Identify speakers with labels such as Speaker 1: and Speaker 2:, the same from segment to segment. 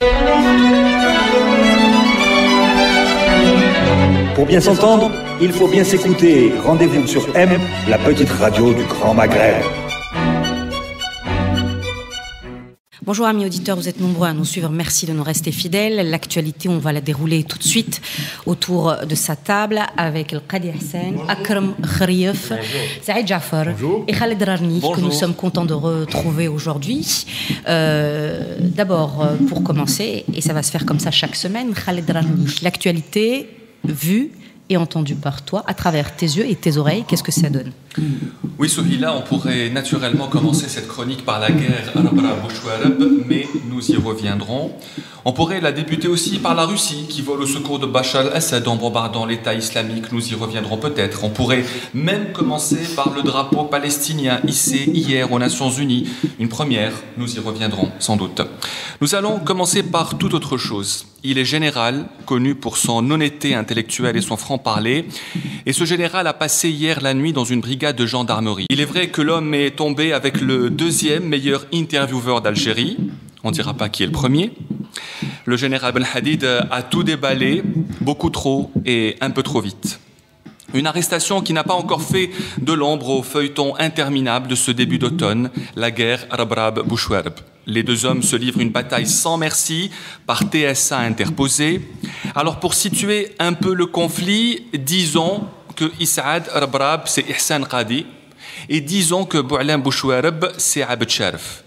Speaker 1: Pour bien s'entendre, il faut bien s'écouter. Rendez-vous sur M, la petite radio du Grand Maghreb.
Speaker 2: Bonjour amis auditeurs, vous êtes nombreux à nous suivre, merci de nous rester fidèles. L'actualité, on va la dérouler tout de suite autour de sa table avec Qadi Hassan, Akram Khriouf, Saïd Jafar et Khaled Rarni, que nous sommes contents de retrouver aujourd'hui. D'abord, pour commencer, et ça va se faire comme ça chaque semaine, Khaled Rarni, l'actualité vue et entendue par toi, à travers tes yeux et tes oreilles, qu'est-ce que ça donne?
Speaker 3: Oui, Souhila, on pourrait naturellement commencer cette chronique par la guerre Arab-Bouchouarab, mais nous y reviendrons. On pourrait la débuter aussi par la Russie, qui vole au secours de Bachar al-Assad en bombardant l'État islamique, nous y reviendrons peut-être. On pourrait même commencer par le drapeau palestinien hissé hier aux Nations Unies, une première, nous y reviendrons sans doute. Nous allons commencer par toute autre chose. Il est général, connu pour son honnêteté intellectuelle et son franc-parler, et ce général a passé hier la nuit dans une brigade de gendarmerie. Il est vrai que l'homme est tombé avec le deuxième meilleur intervieweur d'Algérie, on ne dira pas qui est le premier. Le général Ben Hadid a tout déballé, beaucoup trop et un peu trop vite. Une arrestation qui n'a pas encore fait de l'ombre au feuilleton interminable de ce début d'automne, la guerre Arab-Bouchouarab. Les deux hommes se livrent une bataille sans merci, par TSA interposé. Alors pour situer un peu le conflit, disons que Issaad Rabrab, c'est Ihsan Qadi, et disons que Bou'alam Bouchouarab, c'est Abd Sharaf.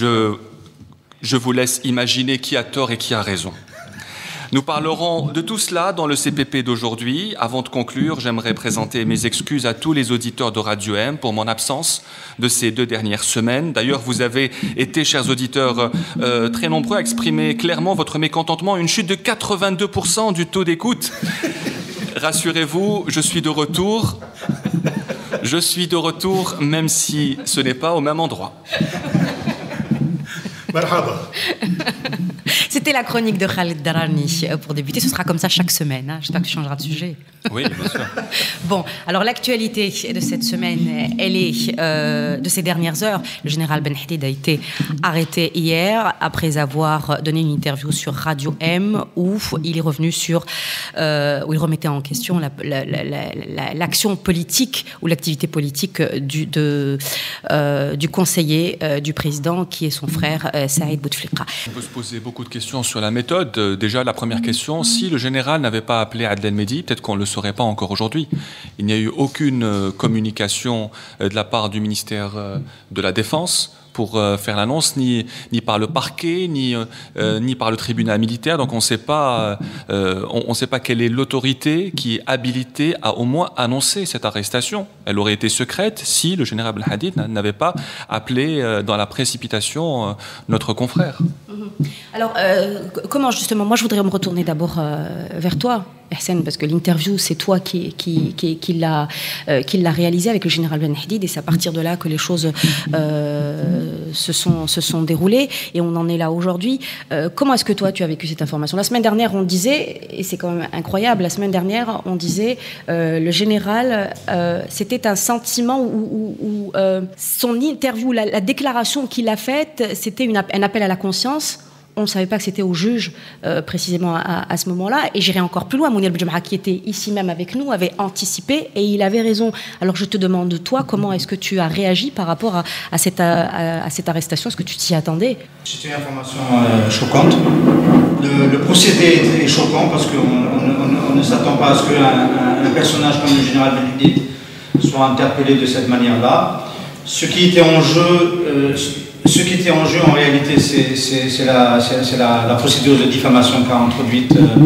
Speaker 3: Je vous laisse imaginer qui a tort et qui a raison. Nous parlerons de tout cela dans le CPP d'aujourd'hui. Avant de conclure, j'aimerais présenter mes excuses à tous les auditeurs de Radio M pour mon absence de ces 2 dernières semaines. D'ailleurs, vous avez été, chers auditeurs, très nombreux à exprimer clairement votre mécontentement. Une chute de 82% du taux d'écoute. Rassurez-vous, je suis de retour. Je suis de retour, même si ce n'est pas au même endroit.
Speaker 2: C'était la chronique de Khaled Rarni pour débuter. Ce sera comme ça chaque semaine. Hein. J'espère que tu changeras de sujet.
Speaker 3: Oui, bien sûr.
Speaker 2: Bon, alors l'actualité de cette semaine, elle est de ces dernières heures. Le général Ben Hadid a été arrêté hier après avoir donné une interview sur Radio M où il est revenu sur, où il remettait en question l'action politique ou l'activité politique du conseiller du président qui est son frère Saïd Bouteflika.
Speaker 3: On peut se poser beaucoup de questions sur la méthode. Déjà, la première question, si le général n'avait pas appelé Adel Mehdi, peut-être qu'on ne le saurait pas encore aujourd'hui. Il n'y a eu aucune communication de la part du ministère de la Défense pour faire l'annonce, ni par le parquet, ni par le tribunal militaire. Donc on ne sait pas quelle est l'autorité qui est habilitée à au moins annoncer cette arrestation. Elle aurait été secrète si le général Ben Hadid n'avait pas appelé dans la précipitation notre confrère.
Speaker 2: Alors, comment justement, moi je voudrais me retourner d'abord vers toi, Hassan, parce que l'interview, c'est toi qui l'a réalisé avec le général Ben Hadid, et c'est à partir de là que les choses se sont déroulées, et on en est là aujourd'hui. Comment est-ce que toi, tu as vécu cette information? La semaine dernière, on disait, et c'est quand même incroyable, la semaine dernière, on disait, le général, c'était un sentiment où son interview, la déclaration qu'il a faite, c'était un appel à la conscience. On ne savait pas que c'était au juge précisément à ce moment-là. Et j'irai encore plus loin. Mounir Bdjemra, qui était ici même avec nous, avait anticipé et il avait raison. Alors je te demande, toi, comment est-ce que tu as réagi par rapport à cette arrestation? Est-ce que tu t'y attendais?
Speaker 4: C'était une information choquante. Le procédé est choquant parce qu'on ne s'attend pas à ce qu'un personnage comme le général Ben Hadid soit interpellé de cette manière-là. Ce qui était en jeu en réalité, c'est la procédure de diffamation qu'a introduite M.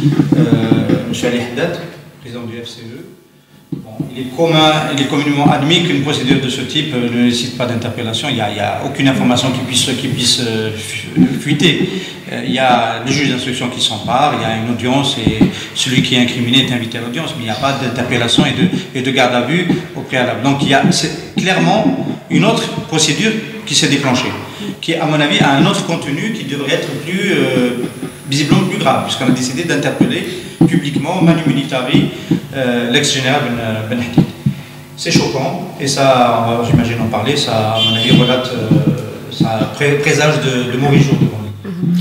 Speaker 4: Ali Haddad, président du FCE. Bon, il est communément admis qu'une procédure de ce type ne nécessite pas d'interpellation. Il n'y a aucune information qui puisse fuiter. Il y a le juge d'instruction qui s'empare, il y a une audience et celui qui est incriminé est invité à l'audience, mais il n'y a pas d'interpellation et de garde à vue au préalable. Donc c'est clairement une autre procédure qui s'est déclenchée, qui, à mon avis, a un autre contenu qui devrait être visiblement plus grave, puisqu'on a décidé d'interpeller publiquement, manu militari, l'ex-général Ben Hadid. C'est choquant, et ça, j'imagine en parler, ça, à mon avis, relate, ça présage de mauvais jours devant lui.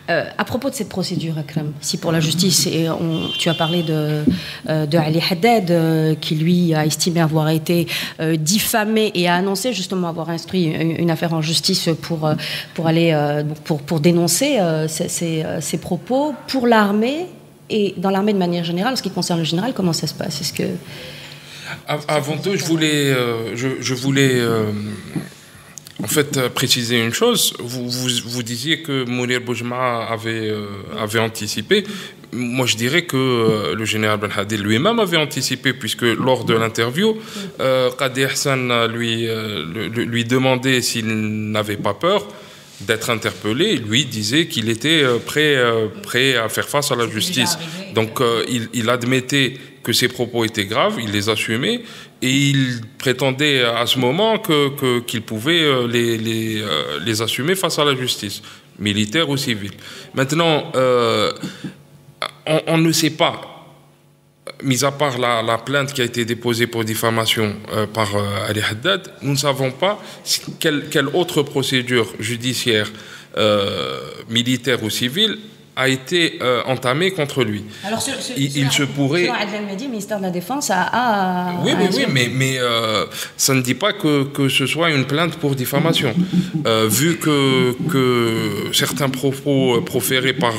Speaker 2: À propos de cette procédure, Akram, si pour la justice, tu as parlé de Ali Haddad, qui lui a estimé avoir été diffamé et a annoncé justement avoir instruit une affaire en justice pour dénoncer ces propos. Pour l'armée et dans l'armée de manière générale, en ce qui concerne le général, comment ça se passe? Est-ce que...
Speaker 5: Avant tout, je voulais en fait préciser une chose. Vous disiez que Mounir Boujma avait anticipé. Moi, je dirais que le général Ben Hadid lui-même avait anticipé, puisque lors de l'interview, Qadi Hassan lui demandait s'il n'avait pas peur d'être interpellé. Lui disait qu'il était prêt à faire face à la justice. Donc, il admettait que ses propos étaient graves, il les assumait, et il prétendait à ce moment qu'il pouvait les assumer face à la justice, militaire ou civile. Maintenant, on ne sait pas, mis à part la plainte qui a été déposée pour diffamation par Ali Haddad, nous ne savons pas quelle autre procédure judiciaire, militaire ou civile, a été entamé contre lui.
Speaker 2: Alors,
Speaker 5: il se pourrait...
Speaker 2: Selon Adel Mehdi, le ministère de la Défense a...
Speaker 5: Oui, mais ça ne dit pas que ce soit une plainte pour diffamation. Vu que certains propos proférés par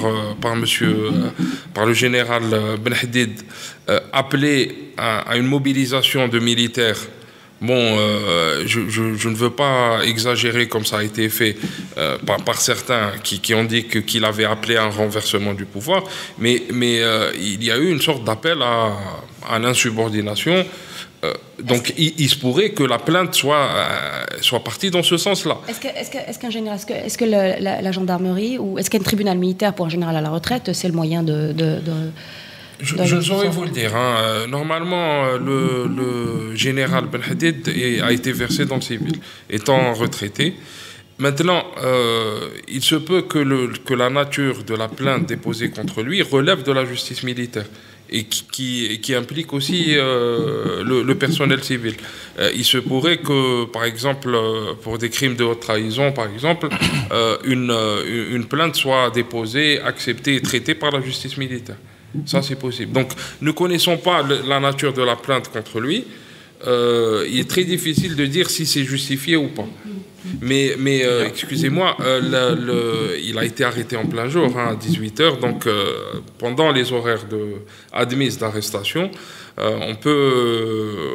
Speaker 5: le général Ben Hadid appelaient à une mobilisation de militaires. Bon, je ne veux pas exagérer comme ça a été fait par certains qui ont dit qu'il avait appelé à un renversement du pouvoir, mais il y a eu une sorte d'appel à l'insubordination. Donc il se pourrait que la plainte soit partie dans ce sens-là.
Speaker 2: Est-ce qu'un général, est-ce que la gendarmerie ou est-ce qu'un tribunal militaire pour un général à la retraite, c'est le moyen de
Speaker 5: Je ne saurais vous le dire. Normalement, le général Ben Hadid a été versé dans le civil, étant retraité. Maintenant, il se peut que la nature de la plainte déposée contre lui relève de la justice militaire et qui implique aussi le personnel civil. Il se pourrait que, par exemple, pour des crimes de haute trahison, par exemple, une plainte soit déposée, acceptée et traitée par la justice militaire. Ça, c'est possible. Donc, ne connaissons pas la nature de la plainte contre lui. Il est très difficile de dire si c'est justifié ou pas. Mais excusez-moi, il a été arrêté en plein jour, à 18h. Donc, pendant les horaires admises d'arrestation, on peut...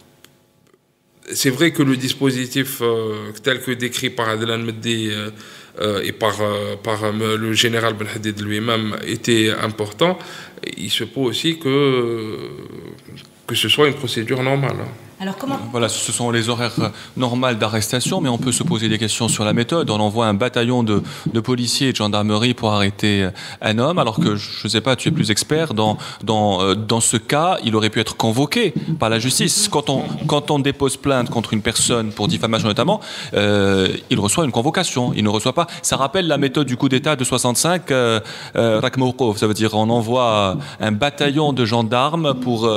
Speaker 5: C'est vrai que le dispositif tel que décrit par Adel Mehdi et par le général Ben Hadid lui-même était important. Il se peut aussi que ce soit une procédure normale.
Speaker 2: Alors comment...
Speaker 3: Voilà, ce sont les horaires normaux d'arrestation, mais on peut se poser des questions sur la méthode. On envoie un bataillon de policiers et de gendarmerie pour arrêter un homme, alors que, je ne sais pas, tu es plus expert, dans ce cas, il aurait pu être convoqué par la justice. Quand on dépose plainte contre une personne, pour diffamation notamment, il reçoit une convocation. Il ne reçoit pas... Ça rappelle la méthode du coup d'État de 65, ça veut dire on envoie un bataillon de gendarmes pour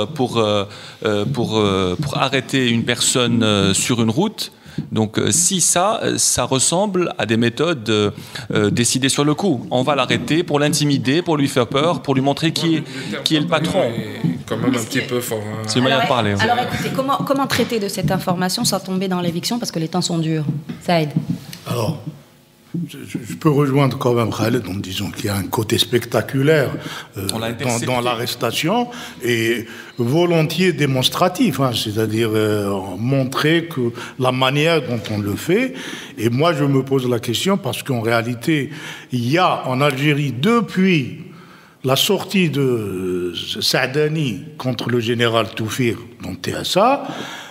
Speaker 3: arrêter une personne sur une route. Donc si ça ressemble à des méthodes décidées sur le coup. On va l'arrêter pour l'intimider, pour lui faire peur, pour lui montrer qui est le patron.
Speaker 5: Quand même un petit peu fort.
Speaker 3: C'est une manière de parler.
Speaker 2: Alors écoutez, comment traiter de cette information sans tomber dans l'éviction parce que les temps sont durs? Saïd.
Speaker 6: Alors, je peux rejoindre quand même Khaled en disant qu'il y a un côté spectaculaire dans l'arrestation et volontiers démonstratif, c'est-à-dire montrer que la manière dont on le fait. Et moi, je me pose la question parce qu'en réalité, il y a en Algérie, depuis la sortie de Saadani contre le général Toufir dans TSA,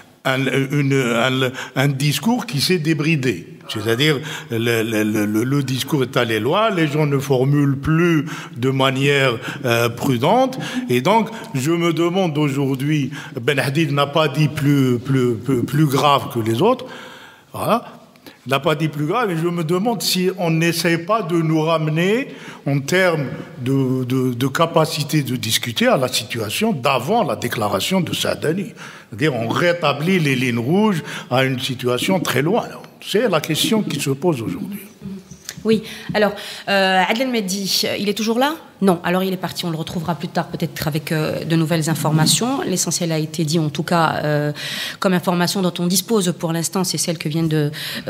Speaker 6: un discours qui s'est débridé. C'est-à-dire, le discours est allé loin, les gens ne formulent plus de manière prudente. Et donc, je me demande aujourd'hui, Ben Hadid n'a pas dit plus grave que les autres. Voilà. Il n'a pas dit plus grave, et je me demande si on n'essaie pas de nous ramener en termes de capacité de discuter à la situation d'avant la déclaration de Saadani. C'est-à-dire, on rétablit les lignes rouges à une situation très loin. C'est la question qui se pose aujourd'hui.
Speaker 2: Oui, alors, Adlen Mehdi, il est toujours là? Non, alors il est parti, on le retrouvera plus tard peut-être avec de nouvelles informations. L'essentiel a été dit, en tout cas, comme information dont on dispose pour l'instant, c'est celle que vient de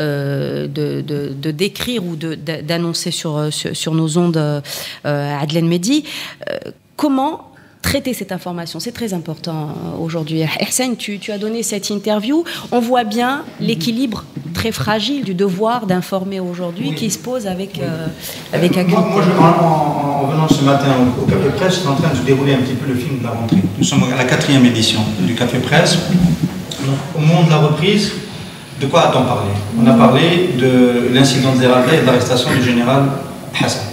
Speaker 2: décrire ou d'annoncer sur nos ondes Adlen Mehdi. Comment traiter cette information, c'est très important aujourd'hui. Hussein, tu as donné cette interview. On voit bien l'équilibre très fragile du devoir d'informer aujourd'hui qui se pose avec Agri.
Speaker 4: Moi, en venant ce matin au Café Presse, je suis en train de dérouler un petit peu le film de la rentrée. Nous sommes à la 4e édition du Café Presse. Donc, au moment de la reprise, de quoi a-t-on parlé? On a parlé de l'incident de Zeralda et de l'arrestation du général Hassan.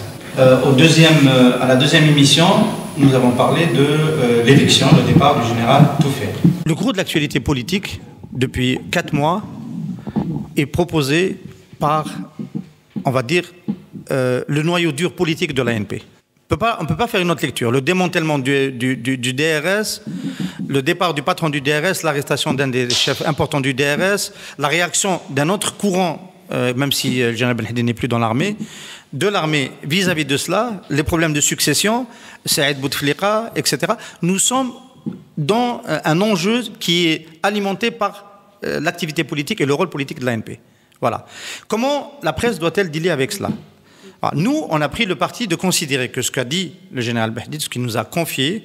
Speaker 4: À la deuxième émission, nous avons parlé de l'éviction, le départ du général Touffer.
Speaker 7: Le gros de l'actualité politique, depuis 4 mois, est proposé par, on va dire, le noyau dur politique de l'ANP. On ne peut pas faire une autre lecture. Le démantèlement du DRS, le départ du patron du DRS, l'arrestation d'un des chefs importants du DRS, la réaction d'un autre courant, même si le général Benhedi n'est plus dans l'armée, de l'armée vis-à-vis de cela, les problèmes de succession, Saïd Bouteflika, etc. Nous sommes dans un enjeu qui est alimenté par l'activité politique et le rôle politique de l'ANP. Voilà. Comment la presse doit-elle dealer avec cela? Alors, nous, on a pris le parti de considérer que ce qu'a dit le général Benhedi, ce qu'il nous a confié,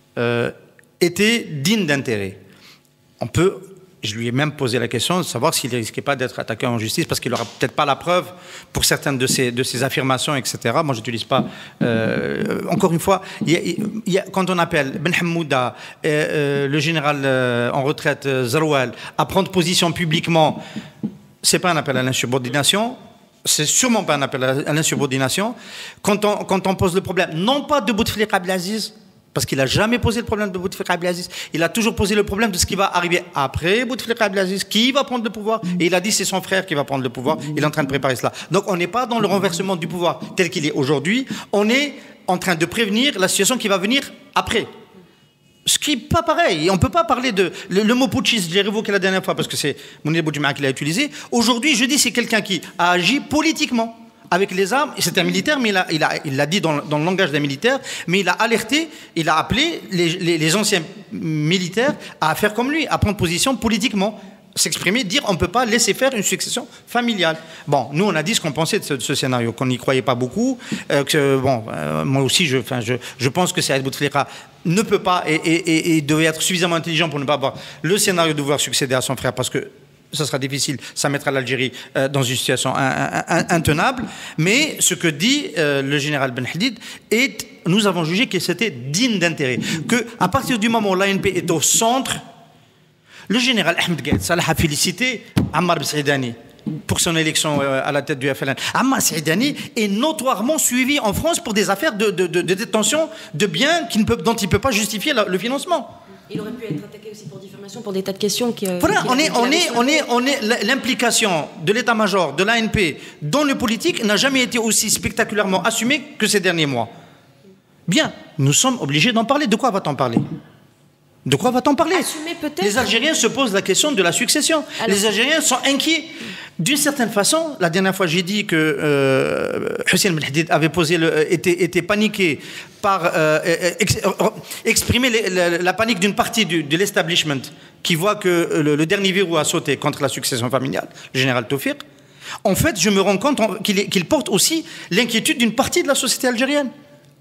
Speaker 7: était digne d'intérêt. Je lui ai même posé la question de savoir s'il ne risquait pas d'être attaqué en justice parce qu'il n'aura peut-être pas la preuve pour certaines de ses affirmations, etc. Moi, je n'utilise pas... encore une fois, quand on appelle Ben Hamouda, le général en retraite Zaroual, à prendre position publiquement, ce n'est pas un appel à l'insubordination. C'est sûrement pas un appel à l'insubordination. Quand on pose le problème, non pas de Bouteflika Abdelaziz, parce qu'il n'a jamais posé le problème de Bouteflika Abdelaziz, il a toujours posé le problème de ce qui va arriver après Bouteflika Abdelaziz, qui va prendre le pouvoir, et il a dit c'est son frère qui va prendre le pouvoir, il est en train de préparer cela. Donc on n'est pas dans le renversement du pouvoir tel qu'il est aujourd'hui, on est en train de prévenir la situation qui va venir après. Ce qui n'est pas pareil. On ne peut pas parler de... Le mot putschiste, je l'ai révoqué la dernière fois parce que c'est Mounir Boudjima qui l'a utilisé. Aujourd'hui, je dis c'est quelqu'un qui a agi politiquement avec les armes. C'est un militaire, mais il l'a dit dans le langage d'un militaire, mais il a alerté, il a appelé les anciens militaires à faire comme lui, à prendre position politiquement. S'exprimer, dire on ne peut pas laisser faire une succession familiale. Bon, nous on a dit ce qu'on pensait de ce scénario, qu'on n'y croyait pas beaucoup, moi aussi je pense que Saïd Bouteflika ne peut pas et devait être suffisamment intelligent pour ne pas avoir le scénario de vouloir succéder à son frère parce que ça sera difficile, ça mettra l'Algérie dans une situation intenable. Mais ce que dit le général Benhedi nous avons jugé que c'était digne d'intérêt, qu'à partir du moment où l'ANP est au centre, le général Ahmed Gaïd Salah a félicité Ammar Saïdani pour son élection à la tête du FLN. Ammar Saïdani est notoirement suivi en France pour des affaires de détention de biens dont il ne peut pas justifier le financement.
Speaker 2: Il aurait pu être attaqué aussi pour diffamation, pour des tas de questions qui...
Speaker 7: Voilà, l'implication de l'état-major, de l'ANP dans le politique n'a jamais été aussi spectaculairement assumée que ces derniers mois. Bien, nous sommes obligés d'en parler. De quoi va-t-on parler ? De quoi va-t-on parler?
Speaker 2: Assumer peut-être.
Speaker 7: Les Algériens se posent la question de la succession. Alors, les Algériens sont inquiets. D'une certaine façon, la dernière fois j'ai dit que Hussein Benhedi avait était paniqué par exprimer la panique d'une partie de l'establishment qui voit que le dernier verrou a sauté contre la succession familiale, le général Touffer. En fait, je me rends compte qu'il porte aussi l'inquiétude d'une partie de la société algérienne.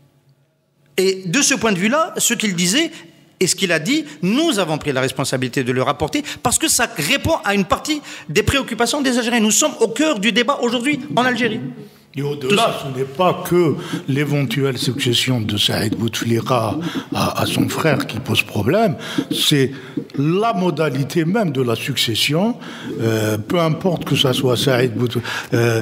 Speaker 7: Et de ce point de vue-là, ce qu'il disait et ce qu'il a dit, nous avons pris la responsabilité de le rapporter parce que ça répond à une partie des préoccupations des Algériens. Nous sommes au cœur du débat aujourd'hui en Algérie.
Speaker 6: Et au-delà, ce n'est pas que l'éventuelle succession de Saïd Bouteflika à son frère qui pose problème, c'est la modalité même de la succession, peu importe que ça soit Saïd Bouteflika.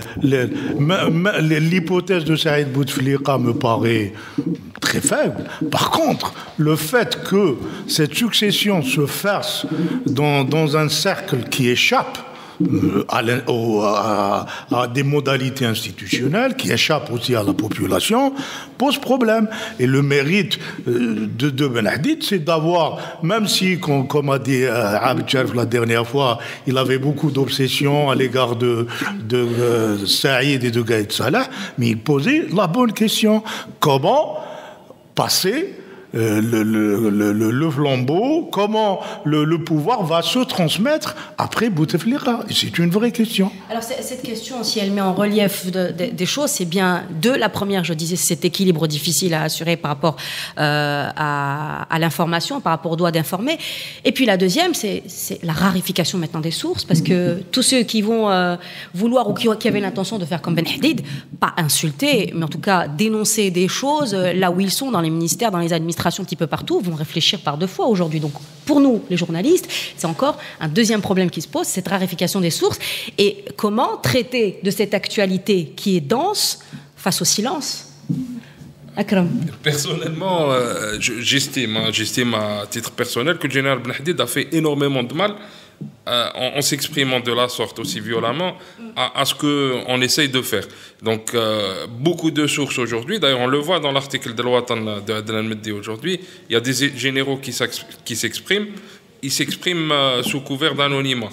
Speaker 6: L'hypothèse de Saïd Bouteflika me paraît très faible. Par contre, le fait que cette succession se fasse dans un cercle qui échappe à des modalités institutionnelles qui échappent aussi à la population, pose problème. Et le mérite de Ben Hadid, c'est d'avoir, même si, comme a dit Abd Sharif la dernière fois, il avait beaucoup d'obsessions à l'égard de Saïd et de Gaïd Salah, mais il posait la bonne question. Comment passer le flambeau, comment le pouvoir va se transmettre après Bouteflika? C'est une vraie question.
Speaker 2: Alors cette question, si elle met en relief des choses, c'est bien la première, je disais, c'est cet équilibre difficile à assurer par rapport à l'information, par rapport au droit d'informer. Et puis la deuxième, c'est la rarification maintenant des sources, parce que tous ceux qui vont vouloir ou qui avaient l'intention de faire comme Ben Hadid, pas insulter, mais en tout cas dénoncer des choses là où ils sont, dans les ministères, dans les administrations, un petit peu partout, vont réfléchir par deux fois aujourd'hui. Donc, pour nous, les journalistes, c'est encore un deuxième problème qui se pose, cette raréfaction des sources. Et comment traiter de cette actualité qui est dense face au silence? Akram.
Speaker 5: Personnellement, j'estime à titre personnel que le général Ben Hadid a fait énormément de mal en s'exprimant de la sorte aussi violemment à ce qu'on essaye de faire. Donc, beaucoup de sources aujourd'hui, d'ailleurs on le voit dans l'article de Al-Watan de Adnan Meddi aujourd'hui, il y a des généraux qui s'expriment, ils s'expriment sous couvert d'anonymat.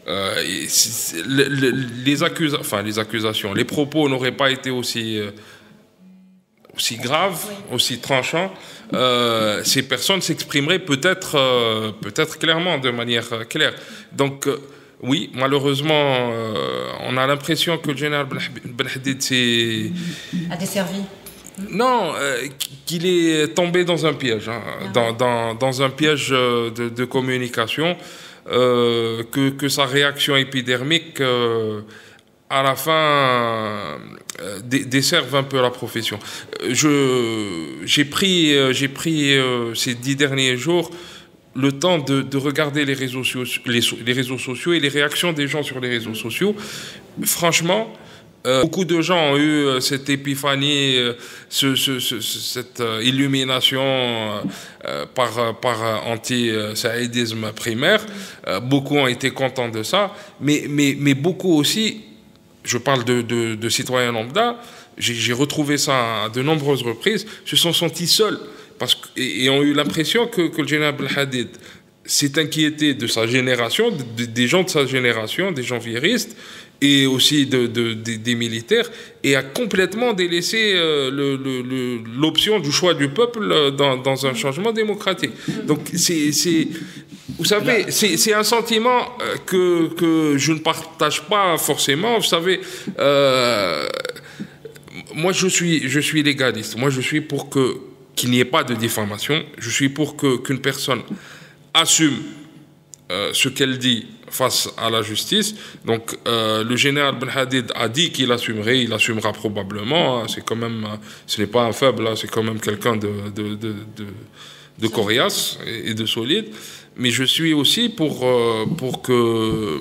Speaker 5: Les accusations, les propos n'auraient pas été aussi graves, aussi tranchants. Ces personnes s'exprimeraient peut-être clairement, de manière claire. Donc, oui, malheureusement, on a l'impression que le général Ben Hadid
Speaker 2: a desservi.
Speaker 5: Non, qu'il est tombé dans un piège, dans un piège de communication, que sa réaction épidermique, à la fin, desserve un peu la profession. J'ai pris ces 10 derniers jours le temps de regarder les réseaux sociaux et les réactions des gens sur les réseaux sociaux. Franchement, beaucoup de gens ont eu cette épiphanie, cette illumination par anti-saïdisme primaire. Beaucoup ont été contents de ça, mais beaucoup aussi, je parle de citoyens lambda, j'ai retrouvé ça à de nombreuses reprises, se sont sentis seuls et ont eu l'impression que le général Ben Hadid s'est inquiété de sa génération, des gens de sa génération, des gens viéristes, et aussi des militaires, et a complètement délaissé l'option du choix du peuple dans un changement démocratique. Donc vous savez, c'est un sentiment que je ne partage pas forcément. Vous savez, moi je suis légaliste. Moi je suis pour qu'il n'y ait pas de diffamation. Je suis pour qu'une personne assume ce qu'elle dit face à la justice. Donc le général Ben Hadid a dit qu'il assumerait, il assumera probablement. C'est quand même, ce n'est pas un faible, c'est quand même quelqu'un de coriace et de solide. Mais je suis aussi pour que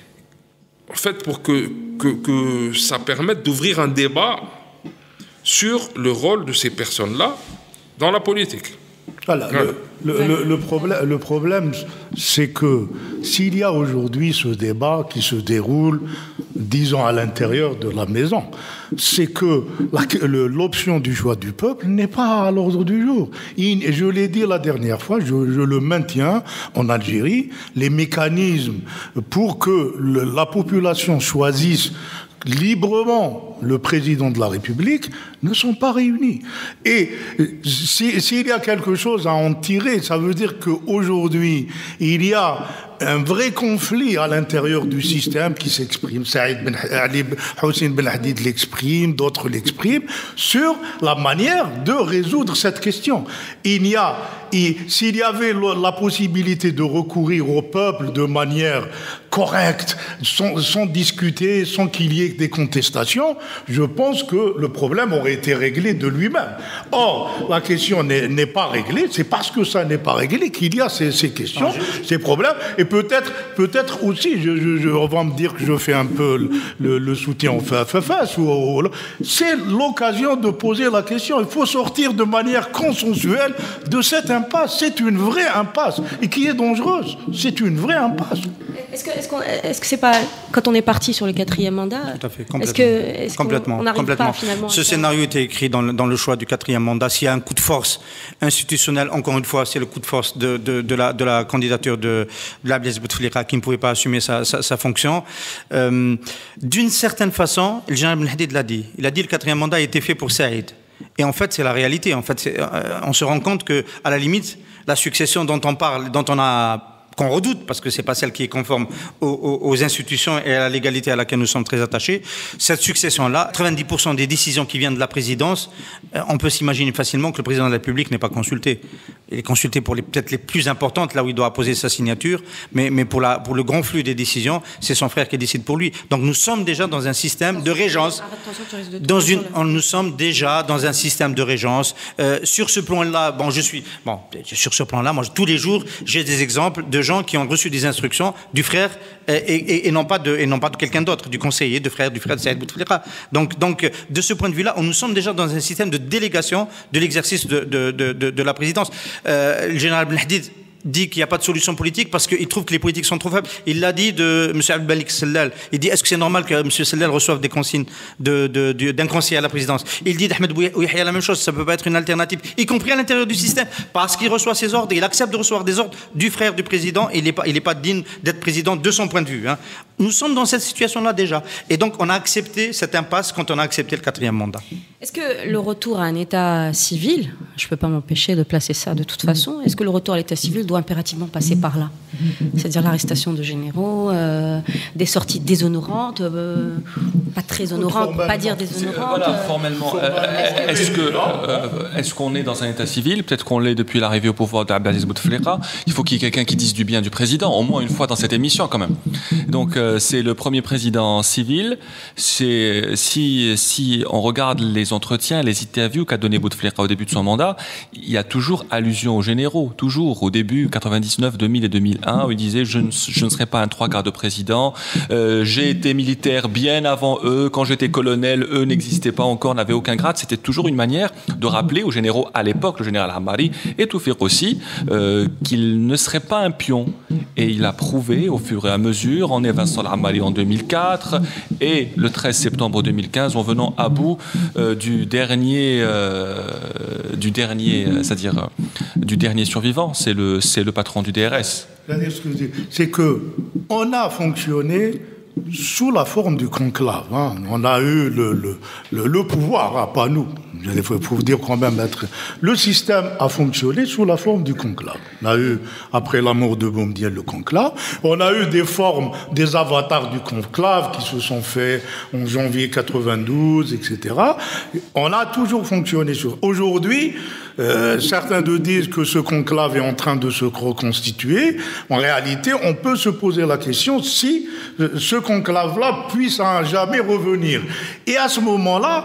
Speaker 5: ça permette d'ouvrir un débat sur le rôle de ces personnes-là dans la politique.
Speaker 6: Voilà, le problème, c'est que s'il y a aujourd'hui ce débat qui se déroule, disons, à l'intérieur de la maison, c'est que l'option du choix du peuple n'est pas à l'ordre du jour. Je l'ai dit la dernière fois, je le maintiens, en Algérie, les mécanismes pour que la population choisisse librement le président de la République ne sont pas réunis. Et s'il y a quelque chose à en tirer, ça veut dire qu'aujourd'hui, il y a un vrai conflit à l'intérieur du système qui s'exprime. Hossein Ben Hadid l'exprime, d'autres l'expriment, sur la manière de résoudre cette question. S'il y avait la possibilité de recourir au peuple de manière correcte, sans discuter, sans qu'il y ait des contestations, je pense que le problème aurait été réglé de lui-même. Or, la question n'est pas réglée, c'est parce que ça n'est pas réglé qu'il y a ces questions, ces problèmes, et peut-être aussi, on va me dire que je fais un peu le soutien au face, c'est l'occasion de poser la question. Il faut sortir de manière consensuelle de cette impasse. C'est une vraie impasse, et qui est dangereuse. C'est une vraie impasse.
Speaker 2: Est-ce que c'est pas quand on est parti sur le 4e mandat?
Speaker 7: Tout à fait,
Speaker 2: complètement. On n'arrive pas finalement.
Speaker 7: Ce scénario était écrit dans le choix du 4e mandat. S'il y a un coup de force institutionnel, encore une fois, c'est le coup de force de la candidature de Abdelaziz Bouteflika qui ne pouvait pas assumer sa fonction. D'une certaine façon, le général Ben Hadid l'a dit. Il a dit le 4e mandat a été fait pour Saïd. Et en fait, c'est la réalité. En fait, on se rend compte que, à la limite, la succession dont on parle, qu'on redoute, parce que c'est pas celle qui est conforme aux institutions et à la légalité à laquelle nous sommes très attachés. Cette succession-là, 90% des décisions qui viennent de la présidence, on peut s'imaginer facilement que le président de la République n'est pas consulté. Il est consulté pour peut-être les plus importantes, là où il doit apposer sa signature, mais pour le grand flux des décisions, c'est son frère qui décide pour lui. Donc nous sommes déjà dans un système de régence. Nous sommes déjà dans un système de régence. Sur ce plan-là, sur ce plan-là, moi tous les jours, j'ai des exemples de gens qui ont reçu des instructions du frère et non pas de quelqu'un d'autre, du conseiller, du frère de Saïd Bouteflika. Donc, de ce point de vue-là, nous sommes déjà dans un système de délégation de l'exercice de la présidence. Le général Ben Hadid dit qu'il n'y a pas de solution politique parce qu'il trouve que les politiques sont trop faibles. Il l'a dit de M. Abdelmalik Sellal. Il dit, est-ce que c'est normal que M. Sellal reçoive des consignes d'un conseiller à la présidence? Il dit d'Ahmed Bouyahia la même chose, ça ne peut pas être une alternative, y compris à l'intérieur du système, parce qu'il reçoit ses ordres, il accepte de recevoir des ordres du frère du président, et il n'est pas digne d'être président de son point de vue. Nous sommes dans cette situation-là déjà. Et donc, on a accepté cette impasse quand on a accepté le 4e mandat.
Speaker 2: Est-ce que le retour à un état civil, je ne peux pas m'empêcher de placer ça de toute façon, est-ce que le retour à l'état civil doit impérativement passer par là? C'est-à-dire l'arrestation de généraux, des sorties déshonorantes, pas très honorantes, pas dire déshonorantes.
Speaker 3: Voilà, formellement. Est-ce qu'on est dans un état civil? Peut-être qu'on l'est depuis l'arrivée au pouvoir d'Abdelaziz Bouteflika. Il faut qu'il y ait quelqu'un qui dise du bien du président, au moins une fois dans cette émission quand même. Donc c'est le premier président civil. Si on regarde les entretiens, les interviews qu'a donné Bouteflika au début de son mandat, il y a toujours allusion aux généraux, toujours. Au début, 99, 2000 et 2001, où il disait je ne serai pas un 3/4 de président, j'ai été militaire bien avant eux, quand j'étais colonel, eux n'existaient pas encore, n'avaient aucun grade. C'était toujours une manière de rappeler aux généraux à l'époque, le général Ammari et Toufik aussi, qu'il ne serait pas un pion. Et il a prouvé au fur et à mesure, en évinçant l'Ammari en 2004 et le 13 septembre 2015 en venant à bout du dernier survivant, c'est le patron du DRS.
Speaker 6: C'est qu'on a fonctionné sous la forme du conclave. On a eu le pouvoir, pas nous. Il faut vous dire quand même, le système a fonctionné sous la forme du conclave. On a eu, après la mort de Boumedienne, le conclave. On a eu des formes, des avatars du conclave qui se sont faits en janvier 92, etc. On a toujours fonctionné sur. Aujourd'hui, certains nous disent que ce conclave est en train de se reconstituer. En réalité, on peut se poser la question si ce conclave-là puisse à jamais revenir. Et à ce moment-là,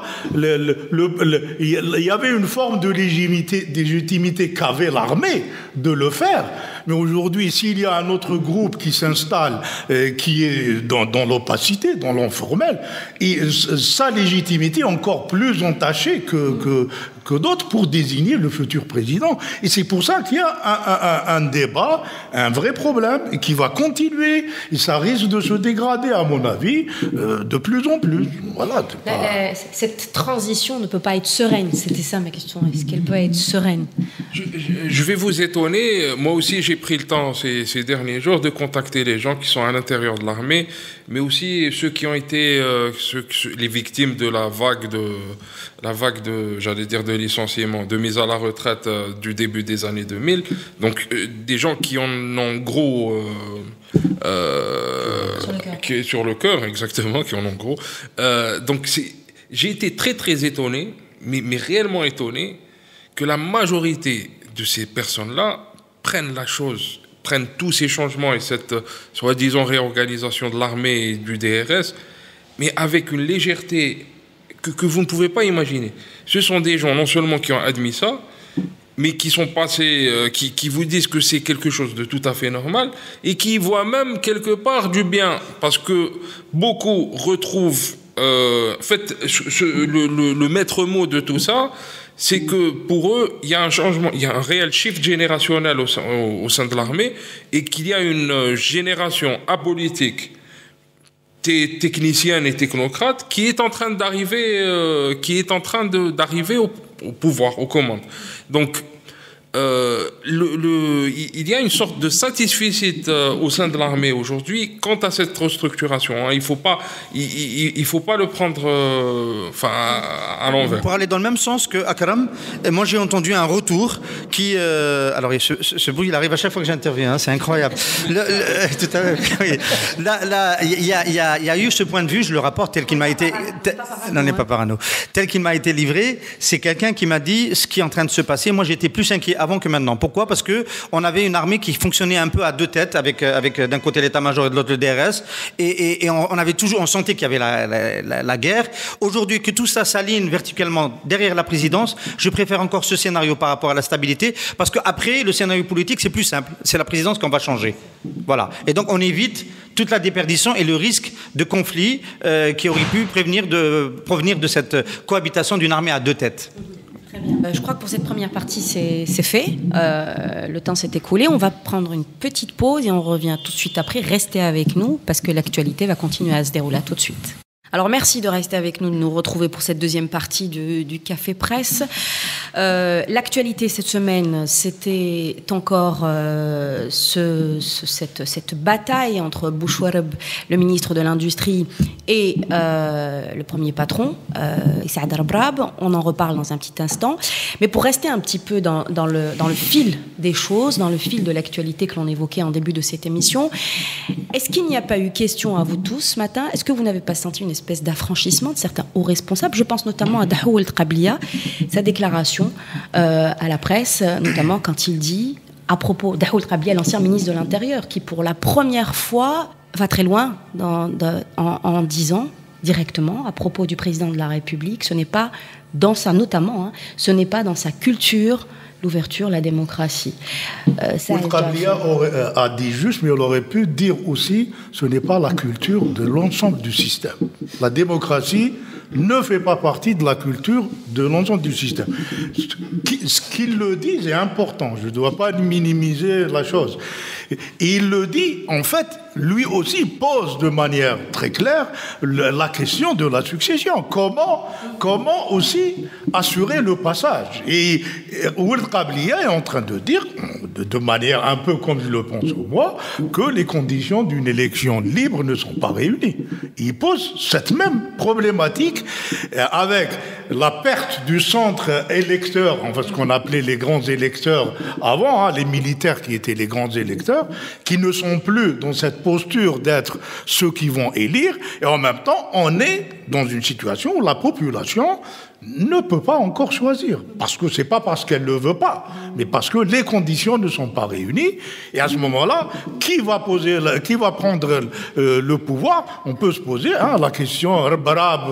Speaker 6: il y avait une forme de légitimité qu'avait l'armée de le faire. Mais aujourd'hui, s'il y a un autre groupe qui s'installe, qui est dans l'opacité, dans l'informel, sa légitimité est encore plus entachée que d'autres pour désigner le futur président. Et c'est pour ça qu'il y a un débat, un vrai problème, qui va continuer. Et ça risque de se dégrader, à mon avis, de plus en plus. Voilà.
Speaker 2: Cette transition ne peut pas être sereine. C'était ça ma question. Est-ce qu'elle peut être sereine?
Speaker 5: Je vais vous étonner. Moi aussi, j'ai pris le temps ces derniers jours de contacter les gens qui sont à l'intérieur de l'armée, mais aussi ceux qui ont été les victimes de la vague de j'allais dire de licenciement, de mise à la retraite du début des années 2000. Donc des gens qui en ont gros sur le cœur, exactement, qui en ont gros. Donc j'ai été très très étonné, mais réellement étonné, que la majorité de ces personnes-là prennent tous ces changements et cette soi-disant réorganisation de l'armée et du DRS, mais avec une légèreté que vous ne pouvez pas imaginer. Ce sont des gens non seulement qui ont admis ça, mais qui sont passés, qui vous disent que c'est quelque chose de tout à fait normal et qui voient même quelque part du bien, parce que beaucoup retrouvent, en fait, le maître mot de tout ça, c'est que pour eux, il y a un changement, il y a un réel shift générationnel au sein de l'armée et qu'il y a une génération apolitique, technicienne et technocrate qui est en train d'arriver, au pouvoir, aux commandes. Donc, il y a une sorte de satisfecit au sein de l'armée aujourd'hui quant à cette restructuration. Hein. Il faut pas le prendre à l'envers.
Speaker 7: Pour aller dans le même sens que Akram, moi j'ai entendu un retour qui... alors ce bruit il arrive à chaque fois que j'interviens, hein, c'est incroyable. Tout à l'heure, oui. Là, il y a eu ce point de vue, je le rapporte tel qu'il m'a été... Non, n'est pas parano. Tel qu'il m'a été livré, c'est quelqu'un qui m'a dit ce qui est en train de se passer. Moi j'étais plus inquiet avant que maintenant. Pourquoi? Parce que on avait une armée qui fonctionnait un peu à deux têtes, avec d'un côté l'état-major et de l'autre le DRS, et on sentait qu'il y avait la guerre. Aujourd'hui, que tout ça s'aligne verticalement derrière la présidence, je préfère encore ce scénario par rapport à la stabilité, parce qu'après, le scénario politique, c'est plus simple. C'est la présidence qu'on va changer. Voilà. Et donc, on évite toute la déperdition et le risque de conflit qui aurait pu provenir de cette cohabitation d'une armée à deux têtes.
Speaker 2: Je crois que pour cette première partie, c'est fait. Le temps s'est écoulé. On va prendre une petite pause et on revient tout de suite après. Restez avec nous parce que l'actualité va continuer à se dérouler tout de suite. Alors merci de rester avec nous, de nous retrouver pour cette deuxième partie du Café Presse. L'actualité cette semaine, c'était encore cette bataille entre Bouchouareb, le ministre de l'Industrie, et le premier patron, Saad Rabrab. On en reparle dans un petit instant. Mais pour rester un petit peu dans le fil des choses, dans le fil de l'actualité que l'on évoquait en début de cette émission, est-ce qu'il n'y a pas eu question à vous tous ce matin? Est-ce que vous n'avez pas senti une espèce d'affranchissement de certains hauts responsables? Je pense notamment à Dahoul El-Qabliya, sa déclaration à la presse, notamment quand il dit, à propos Dahoul El-Qabliya, l'ancien ministre de l'Intérieur, qui pour la première fois va très loin en disant directement à propos du président de la République, ce n'est pas dans sa, notamment, ce n'est pas dans sa culture l'ouverture, la démocratie.
Speaker 6: Qabliya a dit juste, mais il aurait pu dire aussi, ce n'est pas la culture de l'ensemble du système. La démocratie ne fait pas partie de la culture de l'ensemble du système. Ce qu'il le dit est important, je ne dois pas minimiser la chose. Et il le dit, en fait, lui aussi pose de manière très claire la question de la succession. Comment aussi assurer le passage? Et Ould Qabliya est en train de dire, de manière un peu comme je le pense moi, que les conditions d'une élection libre ne sont pas réunies. Il pose cette même problématique avec la perte du centre électeur, enfin ce qu'on appelait les grands électeurs avant, les militaires qui étaient les grands électeurs, qui ne sont plus dans cette posture d'être ceux qui vont élire, et en même temps, on est dans une situation où la population ne peut pas encore choisir, parce que c'est pas parce qu'elle ne le veut pas, mais parce que les conditions ne sont pas réunies, et à ce moment-là, qui va prendre le pouvoir? On peut se poser la question, Rabrab,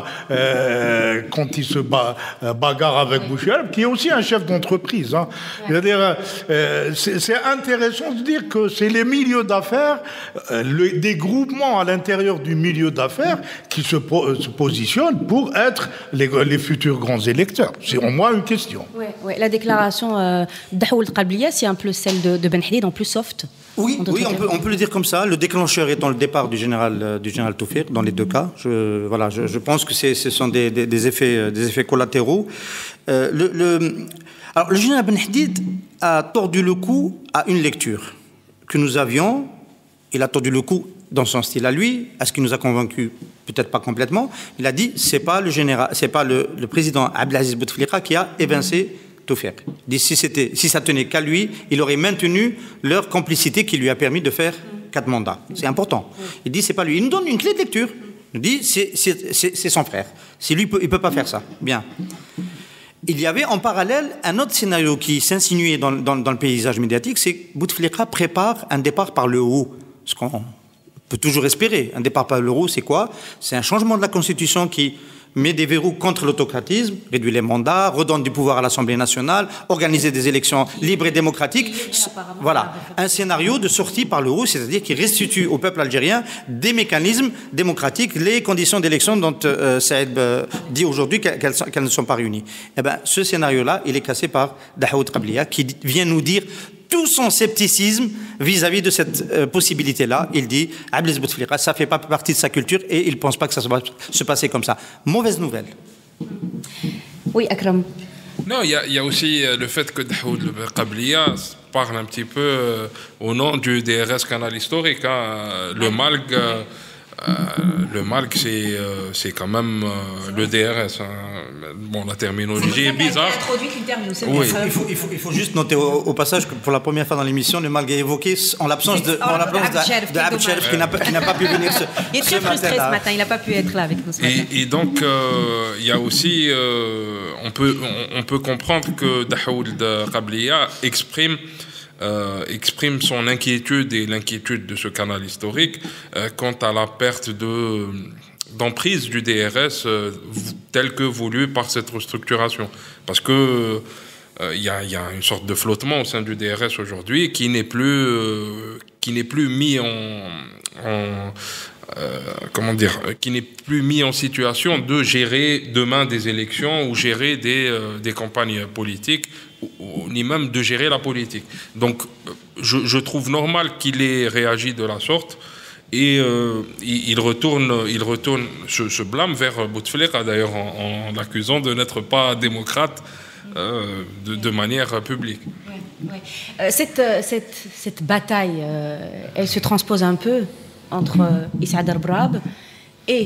Speaker 6: quand il se bagarre avec Bouchouareb, qui est aussi un chef d'entreprise. C'est-à-dire, c'est intéressant de dire que c'est les milieux d'affaires, des groupements à l'intérieur du milieu d'affaires qui se positionnent pour être les futurs grands électeurs. C'est au moins une question.
Speaker 2: Ouais. La déclaration d'Dahoul El-Qabliya, c'est un peu celle de Ben Hadid en plus soft.
Speaker 7: Oui, on peut le dire comme ça. Le déclencheur étant le départ du général Toufir, dans les deux cas. Je pense que ce sont des effets collatéraux. Alors, le général Ben Hadid a tordu le cou à une lecture que nous avions. Il a tordu le cou dans son style à lui. Est-ce qu'il nous a convaincus? Peut-être pas complètement. Il a dit c'est pas le président Abdelaziz Bouteflika qui a évincé Toufir. Il dit si ça tenait qu'à lui, il aurait maintenu leur complicité qui lui a permis de faire 4 mandats. C'est important. Il dit c'est pas lui. Il nous donne une clé de lecture. Il nous dit c'est son frère. C'est lui, il peut pas faire ça. Bien. Il y avait en parallèle un autre scénario qui s'insinuait dans le paysage médiatique, c'est que Bouteflika prépare un départ par le haut. Ce qu'on peut toujours espérer. Un départ par le haut, c'est quoi? C'est un changement de la Constitution qui met des verrous contre l'autocratisme, réduit les mandats, redonne du pouvoir à l'Assemblée nationale, organiser des élections libres et démocratiques. Voilà, un scénario de sortie par le haut, c'est-à-dire qui restitue au peuple algérien des mécanismes démocratiques, les conditions d'élection dont Saïd dit aujourd'hui qu'elles ne sont pas réunies. Eh bien, ce scénario-là, il est cassé par Dahaoud Qabliya, qui vient nous dire tout son scepticisme vis-à-vis de cette possibilité-là. Il dit Abdelaziz Bouteflika, ça ne fait pas partie de sa culture et il ne pense pas que ça va se passer comme ça. Mauvaise nouvelle.
Speaker 2: Oui, Akram.
Speaker 5: Non, il y a aussi le fait que Dahaoud Qabliya parle un petit peu au nom du DRS Canal Historique. Hein. Le MALC, c'est quand même le DRS. Hein. Bon, la terminologie est bizarre.
Speaker 7: Oui. Il faut juste noter au passage que pour la première fois dans l'émission, le MALC est évoqué en l'absence de Abd Sherif qui n'a pas pu venir ce matin.
Speaker 2: Il est très frustré ce matin, il n'a pas pu être là avec nous ce matin.
Speaker 5: Et donc, il y a aussi, on peut comprendre que Dahaoud Qabliya exprime son inquiétude et l'inquiétude de ce canal historique quant à la perte d'emprise du DRS tel que voulu par cette restructuration. Parce que il y a une sorte de flottement au sein du DRS aujourd'hui qui n'est plus mis qui n'est plus mis en situation de gérer demain des élections ou gérer des campagnes politiques ni même de gérer la politique. Donc je trouve normal qu'il ait réagi de la sorte et il retourne ce blâme vers Bouteflika d'ailleurs en l'accusant de n'être pas démocrate de manière publique.
Speaker 2: Ouais. Cette bataille, elle se transpose un peu entre Issaad Arbrab et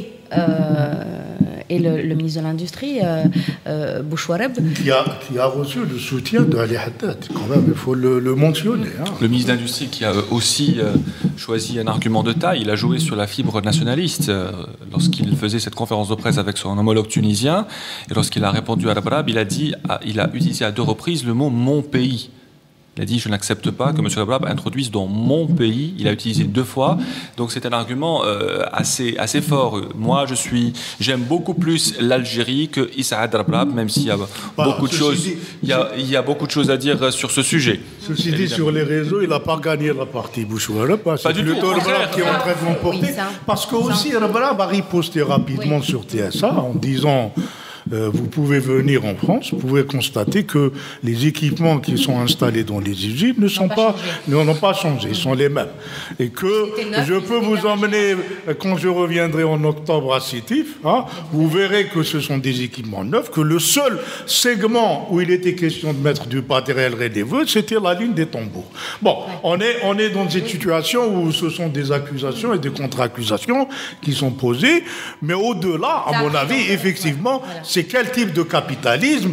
Speaker 2: le ministre de l'Industrie, Bouchouareb.
Speaker 6: Qui a reçu le soutien de Ali Haddad, quand même, il faut le mentionner. Hein.
Speaker 3: Le ministre de l'Industrie qui a aussi choisi un argument de taille, il a joué sur la fibre nationaliste lorsqu'il faisait cette conférence de presse avec son homologue tunisien, et lorsqu'il a répondu à Arbrab, il a utilisé à 2 reprises le mot « mon pays ». Il a dit « je n'accepte pas que M. Arbrab introduise dans mon pays ». Il a utilisé 2 fois. Donc c'est un argument assez fort. Moi, j'aime beaucoup plus l'Algérie que Issaad Arbrab, même s'il y a beaucoup de choses. Il y a beaucoup de choses à dire sur ce sujet.
Speaker 6: Ceci dit, sur les réseaux, il n'a pas gagné la partie Bouchouareb. C'est plutôt Arbrab qui est en train de l'emporter. Parce que aussi Arbrab a riposté rapidement sur TSA en disant... vous pouvez venir en France, vous pouvez constater que les équipements qui sont installés dans les usines n'ont pas changé, ils sont les mêmes. Et que je peux vous emmener, quand je reviendrai en octobre à Sétif, hein, vous verrez que ce sont des équipements neufs, que le seul segment où il était question de mettre du matériel redéveux, c'était la ligne des tambours. Bon, on est dans une situation où ce sont des accusations et des contre-accusations qui sont posées, mais au-delà, à mon avis, effectivement, c'est quel type de capitalisme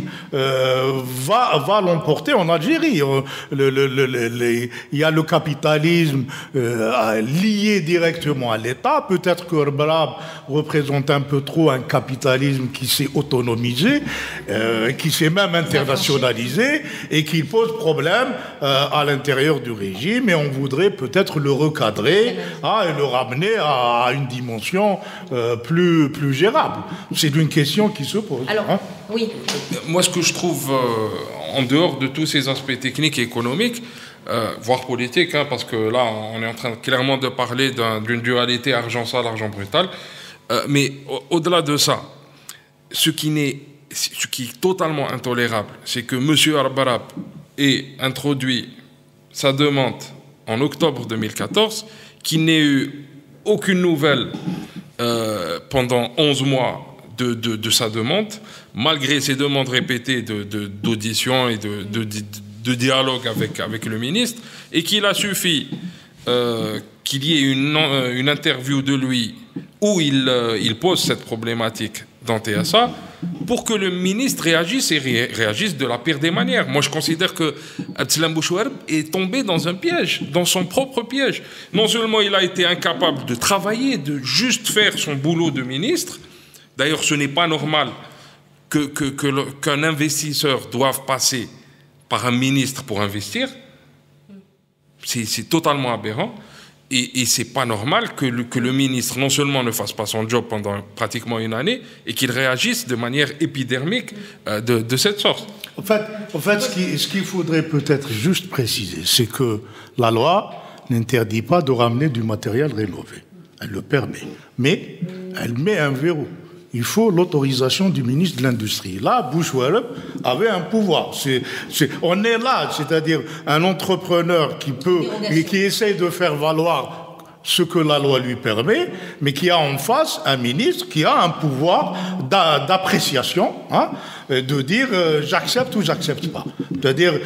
Speaker 6: va l'emporter en Algérie. Il y a le capitalisme lié directement à l'État. Peut-être que Arbrab représente un peu trop un capitalisme qui s'est autonomisé, qui s'est même internationalisé et qui pose problème à l'intérieur du régime. Et on voudrait peut-être le recadrer et le ramener à une dimension plus gérable. C'est une question qui se pose.
Speaker 2: Alors, oui.
Speaker 5: Moi, ce que je trouve, en dehors de tous ces aspects techniques et économiques, voire politiques, hein, parce que là, on est en train clairement de parler d'une dualité argent sale, argent brutal, mais au-delà de ça, ce qui est totalement intolérable, c'est que M. Arbrab ait introduit sa demande en octobre 2014, qu'il n'ait eu aucune nouvelle pendant 11 mois de sa demande, malgré ses demandes répétées d'audition et de dialogue avec le ministre, et qu'il a suffi qu'il y ait une interview de lui où il pose cette problématique dans TSA pour que le ministre réagisse et réagisse de la pire des manières. Moi, je considère que Abdeslam Bouchouareb est tombé dans un piège, dans son propre piège. Non seulement il a été incapable de travailler, de juste faire son boulot de ministre. D'ailleurs, ce n'est pas normal qu'un investisseur doive passer par un ministre pour investir. C'est totalement aberrant. Et c'est pas normal que le ministre non seulement ne fasse pas son job pendant pratiquement une année et qu'il réagisse de manière épidermique de cette sorte.
Speaker 6: En fait, ce qu'il faudrait peut-être juste préciser, c'est que la loi n'interdit pas de ramener du matériel rénové. Elle le permet. Mais elle met un verrou. Il faut l'autorisation du ministre de l'Industrie. Là, Bouchouareb avait un pouvoir. On est là, c'est-à-dire un entrepreneur qui essaye de faire valoir ce que la loi lui permet, mais qui a en face un ministre qui a un pouvoir d'appréciation, hein, de dire j'accepte ou j'accepte pas. C'est-à-dire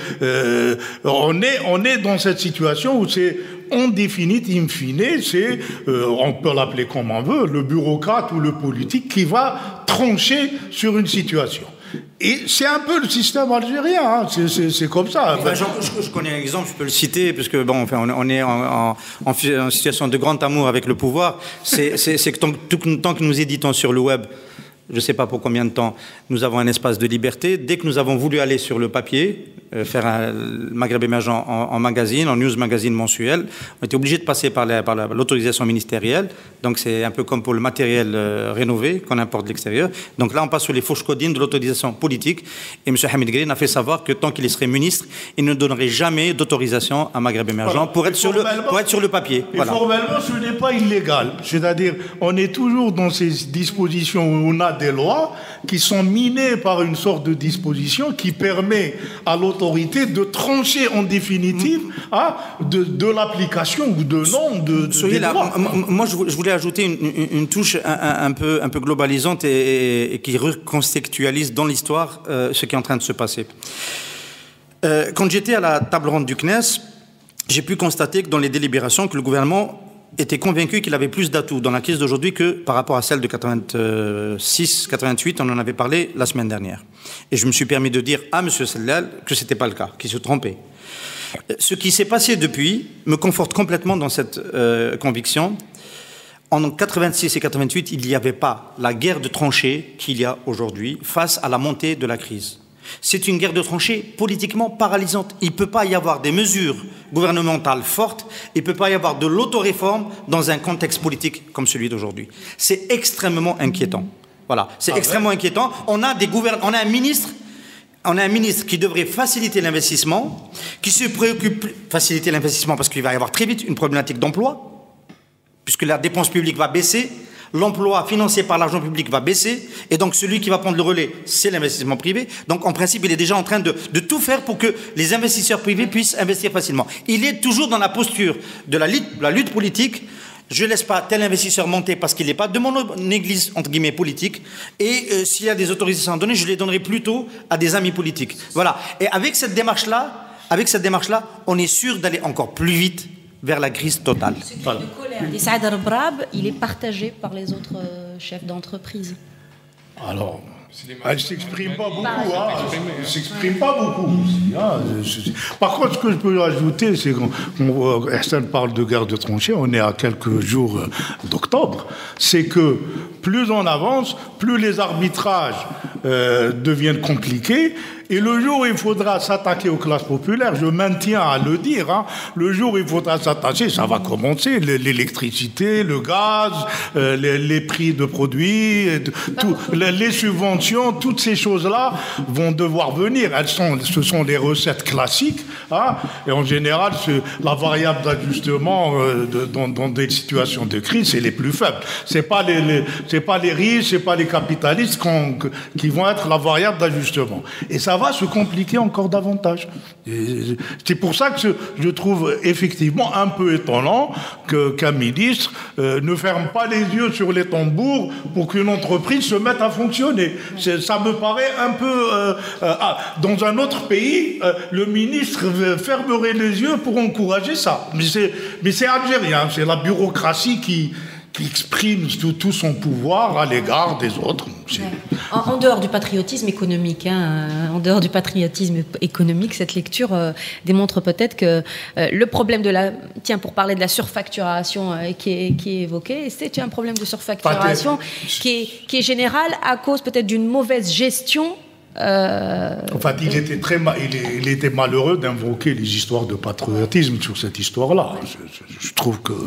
Speaker 6: on est dans cette situation où c'est en définitive, in fine, c'est, on peut l'appeler comme on veut, le bureaucrate ou le politique qui va trancher sur une situation. Et c'est un peu le système algérien, hein. C'est comme ça.
Speaker 7: Enfin, je connais un exemple, je peux le citer, parce que bon, enfin, on est en situation de grand amour avec le pouvoir. C'est que tant que nous éditons sur le web, je ne sais pas pour combien de temps, nous avons un espace de liberté. Dès que nous avons voulu aller sur le papier, faire un Maghreb émergent en magazine, en news magazine mensuel, on était obligé de passer par l'autorisation ministérielle. Donc c'est un peu comme pour le matériel rénové qu'on importe de l'extérieur. Donc là, on passe sur les fourches codines de l'autorisation politique. Et M. Hamid Green a fait savoir que tant qu'il serait ministre, il ne donnerait jamais d'autorisation à Maghreb émergent voilà. pour être sur le papier.
Speaker 6: Et voilà. Formellement, ce n'est pas illégal. C'est-à-dire, on est toujours dans ces dispositions où on a des lois qui sont minées par une sorte de disposition qui permet à l'autorité de trancher en définitive de l'application ou de non des lois.
Speaker 7: Moi, je voulais ajouter une touche un peu globalisante et qui recontextualise dans l'histoire ce qui est en train de se passer. Quand j'étais à la table ronde du CNES, j'ai pu constater que dans les délibérations, que le gouvernement était convaincu qu'il avait plus d'atouts dans la crise d'aujourd'hui que par rapport à celle de 86-88, on en avait parlé la semaine dernière. Et je me suis permis de dire à M. Sellal que ce n'était pas le cas, qu'il se trompait. Ce qui s'est passé depuis me conforte complètement dans cette conviction. En 86 et 88, il n'y avait pas la guerre de tranchées qu'il y a aujourd'hui face à la montée de la crise. C'est une guerre de tranchées politiquement paralysante. Il ne peut pas y avoir des mesures gouvernementales fortes, il ne peut pas y avoir de l'autoréforme dans un contexte politique comme celui d'aujourd'hui. C'est extrêmement inquiétant. Voilà, c'est extrêmement inquiétant. On a un ministre qui devrait faciliter l'investissement, qui se préoccupe faciliter l'investissement parce qu'il va y avoir très vite une problématique d'emploi, puisque la dépense publique va baisser. L'emploi financé par l'argent public va baisser et donc celui qui va prendre le relais, c'est l'investissement privé. Donc en principe, il est déjà en train de tout faire pour que les investisseurs privés puissent investir facilement. Il est toujours dans la posture de la lutte politique. Je ne laisse pas tel investisseur monter parce qu'il n'est pas de mon église, entre guillemets, politique. Et s'il y a des autorisations à donner, je les donnerai plutôt à des amis politiques. Voilà. Et avec cette démarche-là, on est sûr d'aller encore plus vite vers la crise totale.
Speaker 2: Ce cri de colère des Saad Rebrab, il est partagé par les autres chefs d'entreprise. Alors,
Speaker 6: elle ne s'exprime pas beaucoup. Elle ne s'exprime pas beaucoup. Par contre, ce que je peux ajouter, c'est qu'on Hassan parle de guerre de tranchées, on est à quelques jours d'octobre, c'est que plus on avance, plus les arbitrages deviennent compliqués. Et le jour où il faudra s'attaquer aux classes populaires, je maintiens à le dire, hein, le jour où il faudra s'attaquer, ça va commencer, l'électricité, le gaz, les prix de produits, les subventions, toutes ces choses-là vont devoir venir. Ce sont les recettes classiques, hein, et en général, la variable d'ajustement dans des situations de crise, c'est les plus faibles. C'est pas les riches, c'est pas les capitalistes qui vont être la variable d'ajustement. Et ça va se compliquer encore davantage. C'est pour ça que je trouve effectivement un peu étonnant qu'un ministre ne ferme pas les yeux sur les tambours pour qu'une entreprise se mette à fonctionner. Ça me paraît un peu... dans un autre pays, le ministre fermerait les yeux pour encourager ça. Mais c'est algérien, c'est la bureaucratie qui exprime tout son pouvoir à l'égard des autres.
Speaker 2: En dehors du patriotisme économique, cette lecture démontre peut-être que le problème pour parler de la surfacturation qui est évoqué, c'est un problème de surfacturation qui est général à cause peut-être d'une mauvaise gestion
Speaker 6: En fait, il était malheureux d'invoquer les histoires de patriotisme sur cette histoire-là. Je trouve que...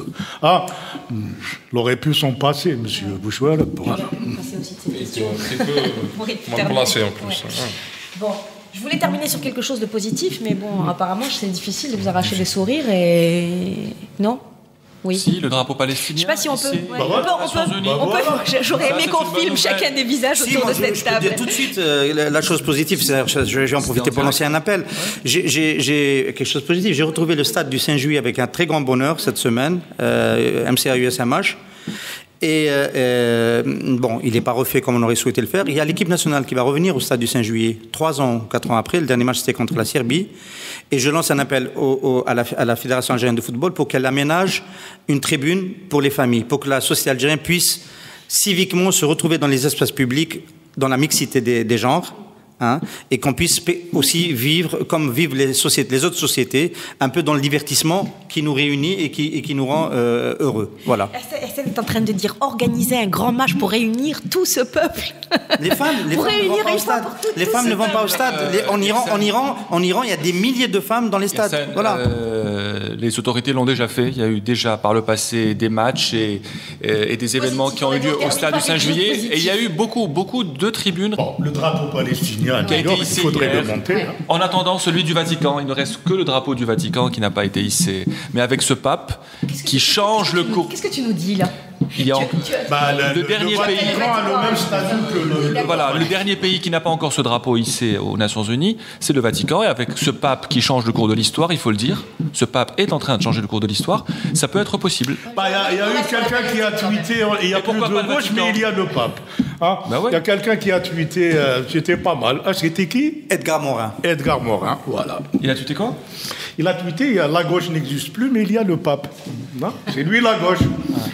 Speaker 6: il aurait pu s'en passer, M. Bouchouareb. Voilà.
Speaker 5: Il était un petit peu mal placé en plus.
Speaker 2: Bon, je voulais terminer sur quelque chose de positif, mais bon, apparemment, c'est difficile de vous arracher les sourires et... Non ? Oui.
Speaker 3: Si, le drapeau palestinien.
Speaker 2: Je ne sais pas si on peut.
Speaker 3: On peut.
Speaker 2: J'aurais aimé qu'on filme chacun des visages autour de cette table.
Speaker 7: Je peux dire tout de suite la chose positive. Je vais en profiter pour lancer un appel. J'ai quelque chose de positif. J'ai retrouvé le stade du 5 juillet avec un très grand bonheur cette semaine, MCA USMH. Et bon, il n'est pas refait comme on aurait souhaité le faire. Il y a l'équipe nationale qui va revenir au stade du 5 juillet 3 ans, 4 ans après. Le dernier match, c'était contre la Serbie. Et je lance un appel à la Fédération algérienne de football pour qu'elle aménage une tribune pour les familles, pour que la société algérienne puisse civiquement se retrouver dans les espaces publics, dans la mixité des genres. Et qu'on puisse aussi vivre comme vivent les autres sociétés, un peu dans le divertissement qui nous réunit et qui nous rend heureux. Voilà.
Speaker 2: Estelle est en train de dire organiser un grand match pour réunir tout ce peuple.
Speaker 7: Les femmes ne vont pas au stade. Les femmes ne vont pas au stade. En Iran, il y a des milliers de femmes dans les stades. Voilà.
Speaker 3: Les autorités l'ont déjà fait. Il y a eu déjà par le passé des matchs et des événements qui ont eu lieu au stade du 5 juillet. Et il y a eu beaucoup de tribunes.
Speaker 6: Bon, le drapeau palestinien, il faudrait le monter.
Speaker 3: En attendant celui du Vatican, il ne reste que le drapeau du Vatican qui n'a pas été hissé. Mais avec ce pape qui change le cours.
Speaker 2: Qu'est-ce que tu nous dis là?
Speaker 3: Le dernier pays
Speaker 6: a le même statut que
Speaker 3: voilà, le dernier pays qui n'a pas encore ce drapeau hissé aux Nations Unies, c'est le Vatican. Et avec ce pape qui change le cours de l'histoire, il faut le dire, ce pape est en train de changer le cours de l'histoire. Ça peut être possible.
Speaker 6: Il y a eu quelqu'un qui a tweeté. Il y a plus de gauche, mais il y a le pape. Il y a quelqu'un qui a tweeté. C'était pas mal. C'était qui?
Speaker 7: Edgar Morin.
Speaker 6: Edgar Morin, voilà.
Speaker 3: Il a tweeté quoi?
Speaker 6: Il a tweeté. La gauche n'existe plus, mais il y a le pape. C'est lui la gauche.